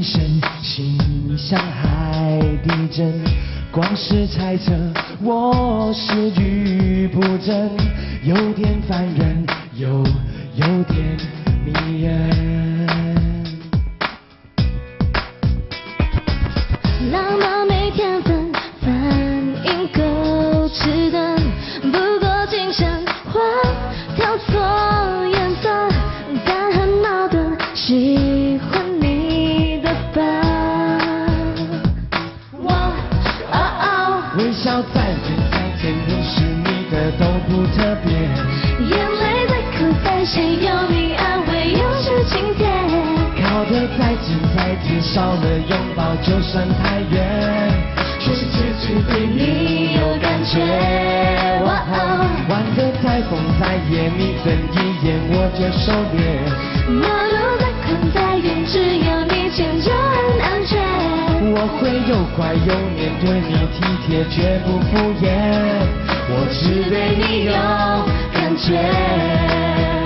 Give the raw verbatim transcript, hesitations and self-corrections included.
眼神，心像海地震。光是猜测，我是愚不真，有点烦人，又有点迷人。 浪漫没天分，反应够迟钝，不过精神花挑错颜色，但很矛盾，喜欢你的笨。我哦哦， 微笑再甜再甜，认识你的都不特别。 眼泪在哭，在谁有你安慰，又是晴天。 靠得再近再贴，少了拥抱就算太远。 我是自己对你有感觉。哇哦， 玩得再疯再野，你瞪一眼我就狩猎。 马路再宽再远，只有你牵就很安全。 我会又乖又黏，对你体贴绝不敷衍。我只对你有感觉。